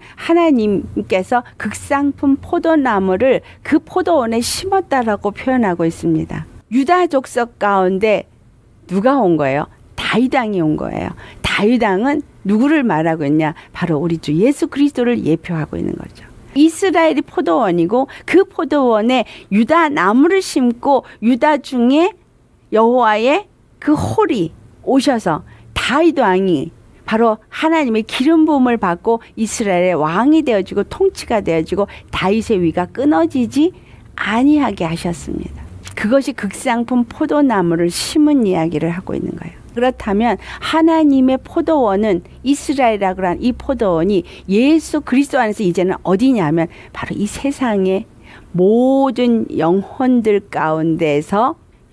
하나님께서 극상품 포도나무를 그 포도원에 심었다라고 표현하고 있습니다. 유다 족속 가운데 누가 온 거예요? 다윗 왕이 온 거예요. 다윗 왕은 누구를 말하고 있냐? 바로 우리 주 예수 그리스도를 예표하고 있는 거죠. 이스라엘이 포도원이고 그 포도원에 유다 나무를 심고 유다 중에 여호와의 그 홀이 오셔서 다윗 왕이 바로 하나님의 기름 부음을 받고 이스라엘의 왕이 되어지고 통치가 되어지고 다윗의 위가 끊어지지 아니하게 하셨습니다. 그것이 극상품 포도나무를 심은 이야기를 하고 있는 거예요. 그렇다면 하나님의 포도원은 이스라엘이라고 하는 이 포도원이 예수 그리스도 안에서 이제는 어디냐면 바로 이 세상의 모든 영혼들 가운데서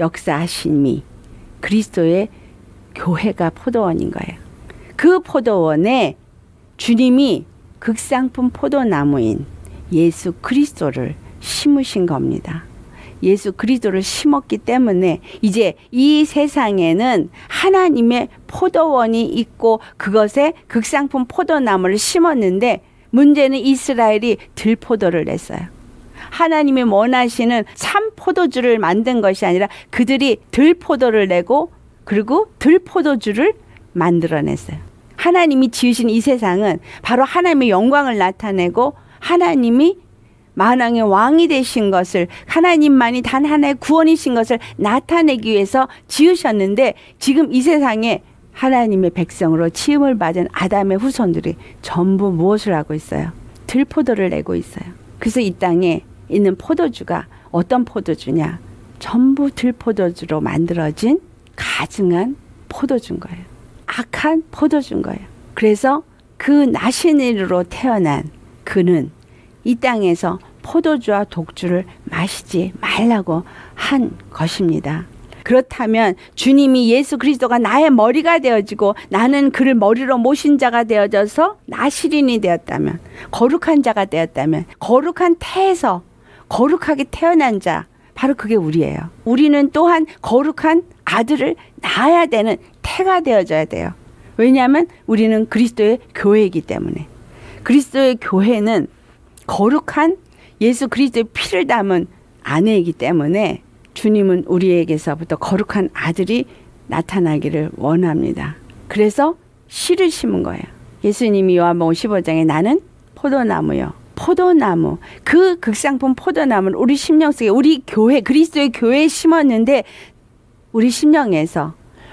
역사하심이 그리스도의 교회가 포도원인 거예요. 그 포도원에 주님이 극상품 포도나무인 예수 그리스도를 심으신 겁니다. 예수 그리스도를 심었기 때문에 이제 이 세상에는 하나님의 포도원이 있고 그것에 극상품 포도나무를 심었는데 문제는 이스라엘이 들포도를 냈어요. 하나님이 원하시는 참 포도주를 만든 것이 아니라 그들이 들포도를 내고 그리고 들포도주를 만들어냈어요. 하나님이 지으신 이 세상은 바로 하나님의 영광을 나타내고 하나님이 만왕의 왕이 되신 것을 하나님만이 단 하나의 구원이신 것을 나타내기 위해서 지으셨는데 지금 이 세상에 하나님의 백성으로 치임을 받은 아담의 후손들이 전부 무엇을 하고 있어요? 들포도를 내고 있어요. 그래서 이 땅에 있는 포도주가 어떤 포도주냐? 전부 들포도주로 만들어진 가증한 포도주인 거예요. 악한 포도주인 거예요. 그래서 그 나시린으로 태어난 그는 이 땅에서 포도주와 독주를 마시지 말라고 한 것입니다. 그렇다면 주님이 예수 그리스도가 나의 머리가 되어지고 나는 그를 머리로 모신 자가 되어져서 나시린이 되었다면 거룩한 자가 되었다면 거룩한 태에서 거룩하게 태어난 자 바로 그게 우리예요. 우리는 또한 거룩한 아들을 낳아야 되는 태가 되어져야 돼요. 왜냐하면 우리는 그리스도의 교회이기 때문에 그리스도의 교회는 거룩한 예수 그리스도의 피를 담은 아내이기 때문에 주님은 우리에게서부터 거룩한 아들이 나타나기를 원합니다. 그래서 씨를 심은 거예요. 예수님이 요한복음 15장에 나는 포도나무요. 포도나무. 그 극상품 포도나무를 우리 심령 속에 우리 교회 그리스도의 교회에 심었는데 우리 심령에서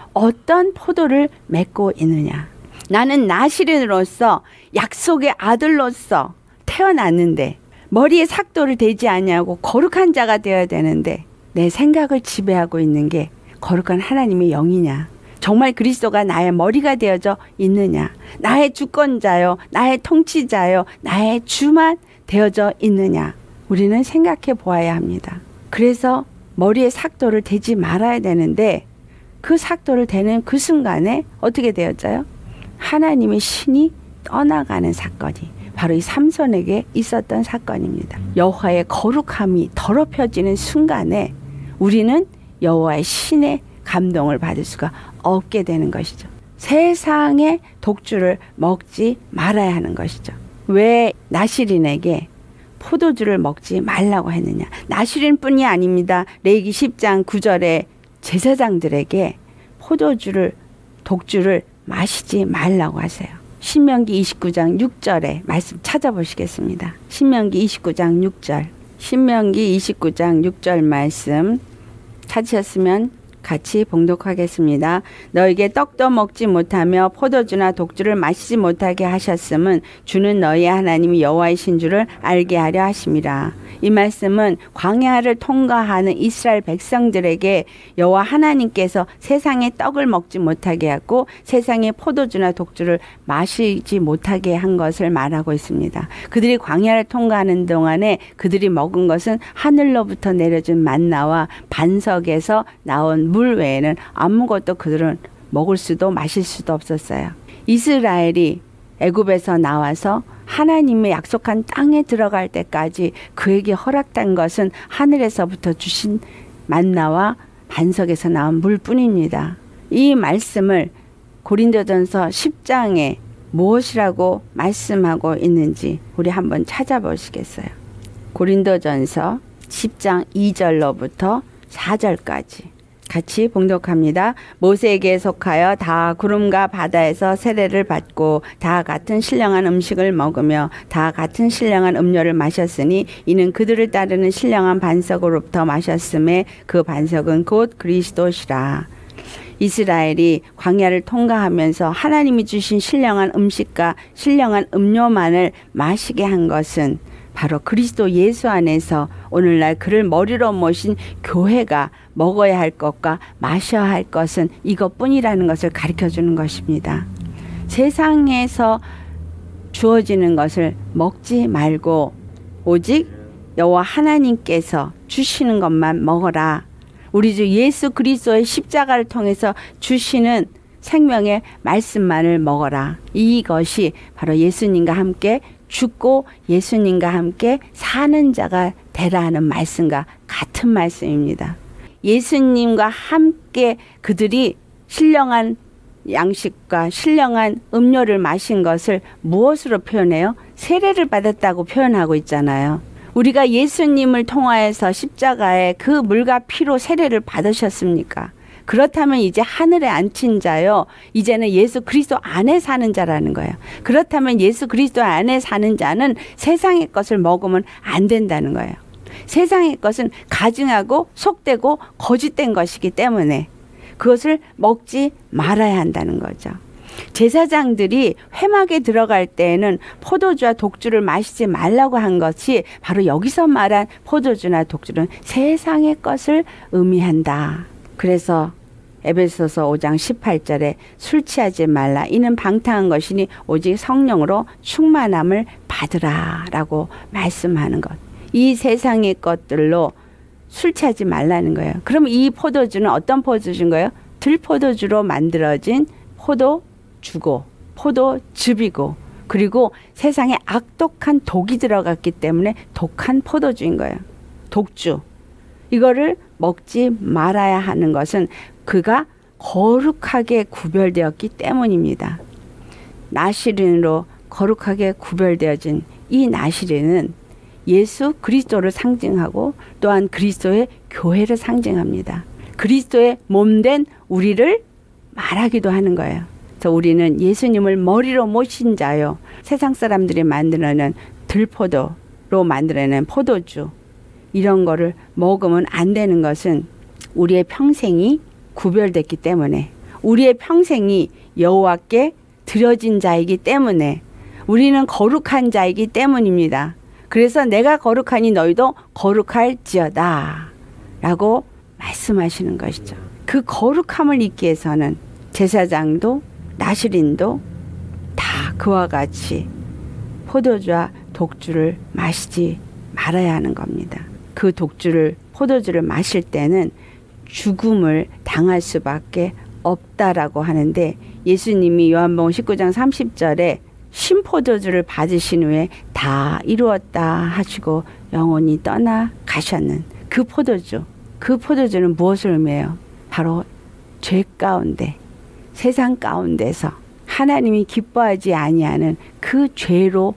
어떤 포도를 맺고 있느냐. 나는 나시린으로서 약속의 아들로서 태어났는데 머리에 삭도를 대지 아니하고 거룩한 자가 되어야 되는데 내 생각을 지배하고 있는 게 거룩한 하나님의 영이냐. 정말 그리스도가 나의 머리가 되어져 있느냐. 나의 주권자요. 나의 통치자요. 나의 주만 되어져 있느냐. 우리는 생각해 보아야 합니다. 그래서 머리에 삭도를 대지 말아야 되는데 그 삭도를 대는 그 순간에 어떻게 되었어요? 하나님의 신이 떠나가는 사건이 바로 이 삼손에게 있었던 사건입니다. 여호와의 거룩함이 더럽혀지는 순간에 우리는 여호와의 신의 감동을 받을 수가 없게 되는 것이죠. 세상의 독주를 먹지 말아야 하는 것이죠. 왜 나시린에게 포도주를 먹지 말라고 했느냐? 나시린뿐이 아닙니다. 레위기 10장 9절에 제사장들에게 포도주를 독주를 마시지 말라고 하세요. 신명기 29장 6절에 말씀 찾아보시겠습니다. 신명기 29장 6절. 신명기 29장 6절 말씀 찾으셨으면 같이 봉독하겠습니다. 너에게 떡도 먹지 못하며 포도주나 독주를 마시지 못하게 하셨음은 주는 너희의 하나님이 여호와이신 줄을 알게 하려 하심이라. 이 말씀은 광야를 통과하는 이스라엘 백성들에게 여호와 하나님께서 세상의 떡을 먹지 못하게 하고 세상의 포도주나 독주를 마시지 못하게 한 것을 말하고 있습니다. 그들이 광야를 통과하는 동안에 그들이 먹은 것은 하늘로부터 내려준 만나와 반석에서 나온 물 외에는 아무것도 그들은 먹을 수도 마실 수도 없었어요. 이스라엘이 애굽에서 나와서 하나님의 약속한 땅에 들어갈 때까지 그에게 허락된 것은 하늘에서부터 주신 만나와 반석에서 나온 물뿐입니다. 이 말씀을 고린도전서 10장에 무엇이라고 말씀하고 있는지 우리 한번 찾아보시겠어요? 고린도전서 10장 2절로부터 4절까지 같이 봉독합니다. 모세에게 속하여 다 구름과 바다에서 세례를 받고 다 같은 신령한 음식을 먹으며 다 같은 신령한 음료를 마셨으니 이는 그들을 따르는 신령한 반석으로부터 마셨음에 그 반석은 곧 그리스도시라. 이스라엘이 광야를 통과하면서 하나님이 주신 신령한 음식과 신령한 음료만을 마시게 한 것은 바로 그리스도 예수 안에서 오늘날 그를 머리로 모신 교회가 먹어야 할 것과 마셔야 할 것은 이것뿐이라는 것을 가르쳐 주는 것입니다. 세상에서 주어지는 것을 먹지 말고 오직 여호와 하나님께서 주시는 것만 먹어라. 우리 주 예수 그리스도의 십자가를 통해서 주시는 생명의 말씀만을 먹어라. 이것이 바로 예수님과 함께 죽고 예수님과 함께 사는 자가 되라 하는 말씀과 같은 말씀입니다. 예수님과 함께 그들이 신령한 양식과 신령한 음료를 마신 것을 무엇으로 표현해요? 세례를 받았다고 표현하고 있잖아요. 우리가 예수님을 통하여서 십자가에 그 물과 피로 세례를 받으셨습니까? 그렇다면 이제 하늘에 앉힌 자요. 이제는 예수 그리스도 안에 사는 자라는 거예요. 그렇다면 예수 그리스도 안에 사는 자는 세상의 것을 먹으면 안 된다는 거예요. 세상의 것은 가증하고 속되고 거짓된 것이기 때문에 그것을 먹지 말아야 한다는 거죠. 제사장들이 회막에 들어갈 때에는 포도주와 독주를 마시지 말라고 한 것이 바로 여기서 말한 포도주나 독주는 세상의 것을 의미한다. 그래서 에베소서 5장 18절에 술 취하지 말라. 이는 방탕한 것이니 오직 성령으로 충만함을 받으라 라고 말씀하는 것. 이 세상의 것들로 술 취하지 말라는 거예요. 그럼 이 포도주는 어떤 포도주인 거예요? 들포도주로 만들어진 포도주고 포도즙이고 그리고 세상에 악독한 독이 들어갔기 때문에 독한 포도주인 거예요. 독주. 이거를 먹지 말아야 하는 것은 그가 거룩하게 구별되었기 때문입니다. 나시린으로 거룩하게 구별되어진 이 나시린은 예수 그리스도를 상징하고 또한 그리스도의 교회를 상징합니다. 그리스도의 몸된 우리를 말하기도 하는 거예요. 그래서 우리는 예수님을 머리로 모신 자요. 세상 사람들이 만들어낸 들포도로 만들어낸 포도주 이런 거를 먹으면 안 되는 것은 우리의 평생이 구별됐기 때문에 우리의 평생이 여호와께 드려진 자이기 때문에 우리는 거룩한 자이기 때문입니다. 그래서 내가 거룩하니 너희도 거룩할지어다 라고 말씀하시는 것이죠. 그 거룩함을 잊기 위해서는 제사장도 나시린도 다 그와 같이 포도주와 독주를 마시지 말아야 하는 겁니다. 그 독주를 포도주를 마실 때는 죽음을 당할 수밖에 없다라고 하는데, 예수님이 요한복음 19장 30절에 신포도주를 받으신 후에 다 이루었다 하시고 영원히 떠나 가셨는 그 포도주, 그 포도주는 무엇을 의미해요? 바로 죄 가운데, 세상 가운데서 하나님이 기뻐하지 아니하는 그 죄로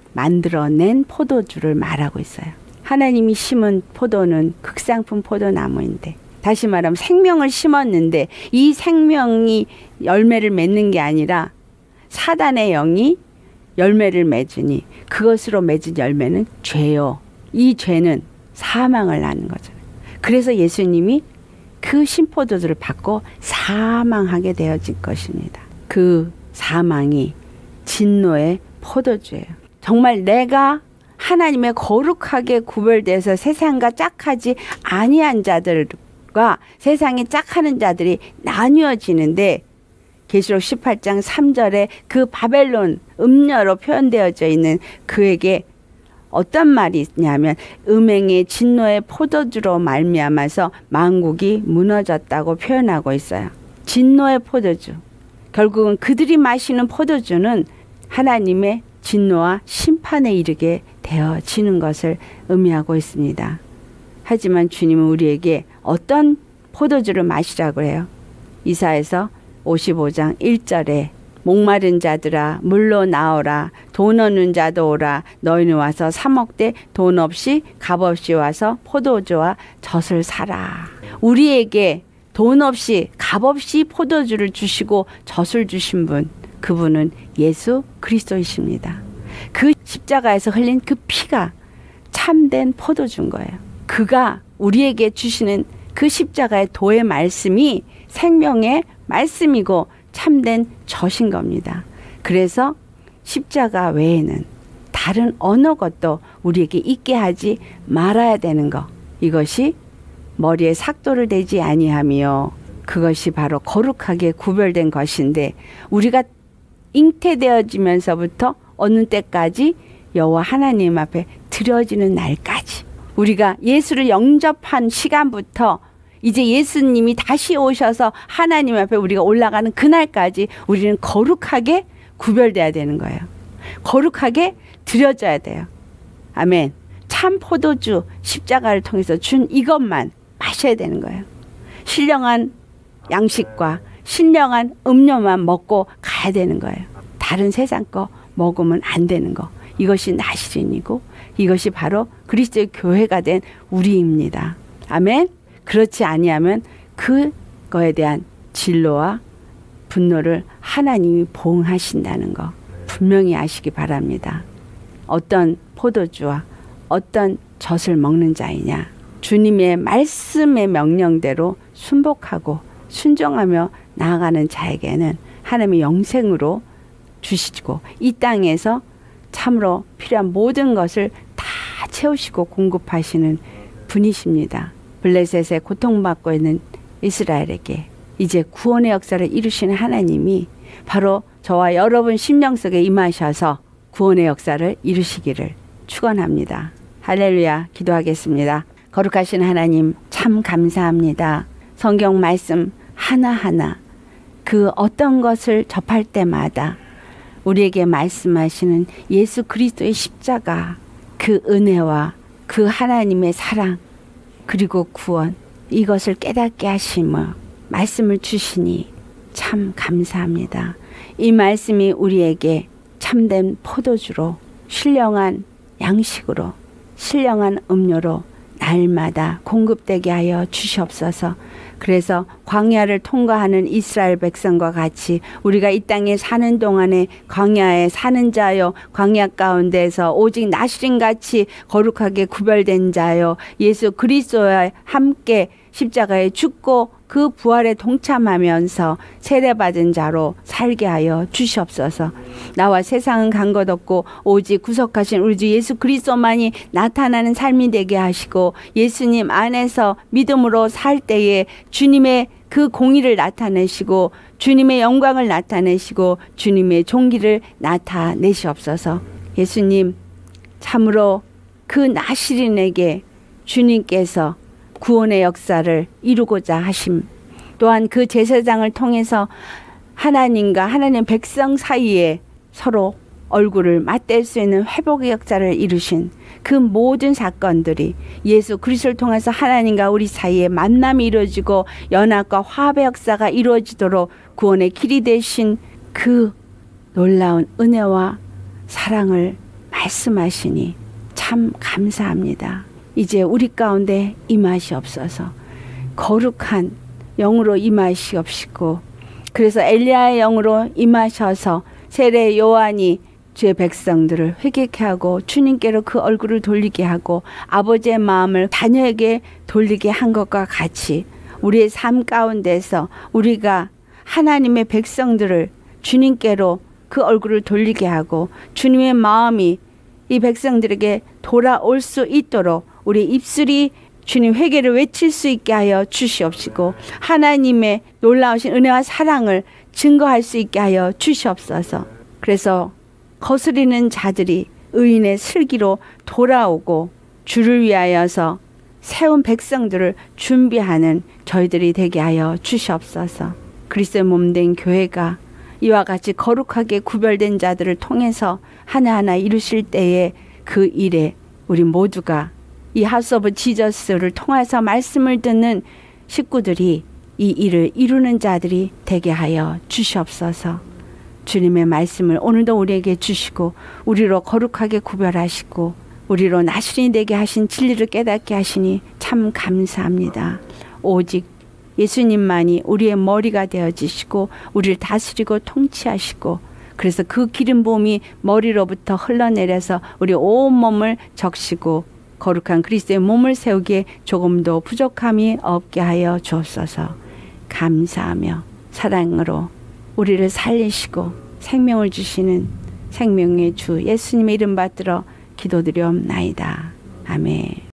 만들어낸 포도주를 말하고 있어요. 하나님이 심은 포도는 극상품 포도나무인데, 다시 말하면 생명을 심었는데 이 생명이 열매를 맺는 게 아니라 사단의 영이 열매를 맺으니 그것으로 맺은 열매는 죄요. 이 죄는 사망을 낳는 거잖아요. 그래서 예수님이 그 신포도주를 받고 사망하게 되어진 것입니다. 그 사망이 진노의 포도주예요. 정말 내가 하나님의 거룩하게 구별돼서 세상과 짝하지 아니한 자들과 세상에 짝하는 자들이 나뉘어지는데, 계시록 18장 3절에 그 바벨론 음녀로 표현되어져 있는 그에게 어떤 말이 있냐면, 음행의 진노의 포도주로 말미암아서 만국이 무너졌다고 표현하고 있어요. 진노의 포도주, 결국은 그들이 마시는 포도주는 하나님의 진노와 심판에 이르게 되어지는 것을 의미하고 있습니다. 하지만 주님은 우리에게 어떤 포도주를 마시라고 해요? 이사야서 55장 1절에 목마른 자들아 물로 나오라, 돈 없는 자도 오라, 너희는 와서 사 먹되 돈 없이 값 없이 와서 포도주와 젖을 사라. 우리에게 돈 없이 값 없이 포도주를 주시고 젖을 주신 분, 그분은 예수 그리스도이십니다. 그 십자가에서 흘린 그 피가 참된 포도주인 거예요. 그가 우리에게 주시는 그 십자가의 도의 말씀이 생명의 말씀이고 참된 젖인 겁니다. 그래서 십자가 외에는 다른 어느 것도 우리에게 있게 하지 말아야 되는 것, 이것이 머리에 삭도를 대지 아니하며 그것이 바로 거룩하게 구별된 것인데, 우리가 잉태되어지면서부터 어느 때까지 여호와 하나님 앞에 드려지는 날까지, 우리가 예수를 영접한 시간부터 이제 예수님이 다시 오셔서 하나님 앞에 우리가 올라가는 그날까지 우리는 거룩하게 구별돼야 되는 거예요. 거룩하게 드려져야 돼요. 아멘. 참 포도주 십자가를 통해서 준 이것만 마셔야 되는 거예요. 신령한 양식과 신령한 음료만 먹고 가야 되는 거예요. 다른 세상 거 먹으면 안 되는 거. 이것이 나시린이고 이것이 바로 그리스도의 교회가 된 우리입니다. 아멘. 그렇지 아니하면 그거에 대한 진노와 분노를 하나님이 보응하신다는 거 분명히 아시기 바랍니다. 어떤 포도주와 어떤 젖을 먹는 자이냐, 주님의 말씀의 명령대로 순복하고 순종하며 나아가는 자에게는 하나님의 영생으로 주시고 이 땅에서 참으로 필요한 모든 것을 다 채우시고 공급하시는 분이십니다. 블레셋에 고통받고 있는 이스라엘에게 이제 구원의 역사를 이루시는 하나님이 바로 저와 여러분 심령 속에 임하셔서 구원의 역사를 이루시기를 축원합니다. 할렐루야. 기도하겠습니다. 거룩하신 하나님 참 감사합니다. 성경 말씀 하나하나 그 어떤 것을 접할 때마다 우리에게 말씀하시는 예수 그리스도의 십자가, 그 은혜와 그 하나님의 사랑 그리고 구원, 이것을 깨닫게 하시며 말씀을 주시니 참 감사합니다. 이 말씀이 우리에게 참된 포도주로, 신령한 양식으로, 신령한 음료로 날마다 공급되게 하여 주시옵소서. 그래서 광야를 통과하는 이스라엘 백성과 같이 우리가 이 땅에 사는 동안에 광야에 사는 자요, 광야 가운데서 오직 나시린같이 거룩하게 구별된 자요, 예수 그리스도와 함께 십자가에 죽고 그 부활에 동참하면서 세례받은 자로 살게 하여 주시옵소서. 나와 세상은 간 것 없고 오직 구속하신 우리 주 예수 그리스도만이 나타나는 삶이 되게 하시고, 예수님 안에서 믿음으로 살 때에 주님의 그 공의를 나타내시고 주님의 영광을 나타내시고 주님의 존귀를 나타내시옵소서. 예수님, 참으로 그 나시린에게 주님께서 구원의 역사를 이루고자 하심, 또한 그 제사장을 통해서 하나님과 하나님 백성 사이에 서로 얼굴을 맞댈 수 있는 회복의 역사를 이루신 그 모든 사건들이 예수 그리스도를 통해서 하나님과 우리 사이에 만남이 이루어지고 연합과 화합의 역사가 이루어지도록 구원의 길이 되신 그 놀라운 은혜와 사랑을 말씀하시니 참 감사합니다. 이제 우리 가운데 임하시옵소서. 거룩한 영으로 임하시옵시고, 그래서 엘리야의 영으로 임하셔서 세례 요한이 주의 백성들을 회개케 하고 주님께로 그 얼굴을 돌리게 하고 아버지의 마음을 자녀에게 돌리게 한 것과 같이 우리의 삶 가운데서 우리가 하나님의 백성들을 주님께로 그 얼굴을 돌리게 하고 주님의 마음이 이 백성들에게 돌아올 수 있도록 우리 입술이 주님 회개를 외칠 수 있게 하여 주시옵시고, 하나님의 놀라우신 은혜와 사랑을 증거할 수 있게 하여 주시옵소서. 그래서 거스리는 자들이 의인의 슬기로 돌아오고 주를 위하여서 세운 백성들을 준비하는 저희들이 되게 하여 주시옵소서. 그리스도의 몸된 교회가 이와 같이 거룩하게 구별된 자들을 통해서 하나하나 이루실 때에 그 일에 우리 모두가 이 하우스 오브 지저스를 통해서 말씀을 듣는 식구들이 이 일을 이루는 자들이 되게 하여 주시옵소서. 주님의 말씀을 오늘도 우리에게 주시고 우리로 거룩하게 구별하시고 우리로 나시린이 되게 하신 진리를 깨닫게 하시니 참 감사합니다. 오직 예수님만이 우리의 머리가 되어지시고 우리를 다스리고 통치하시고, 그래서 그 기름 부음이 머리로부터 흘러내려서 우리 온 몸을 적시고 거룩한 그리스도의 몸을 세우기에 조금도 부족함이 없게 하여 주옵소서. 감사하며 사랑으로 우리를 살리시고 생명을 주시는 생명의 주 예수님의 이름 받들어 기도드리옵나이다. 아멘.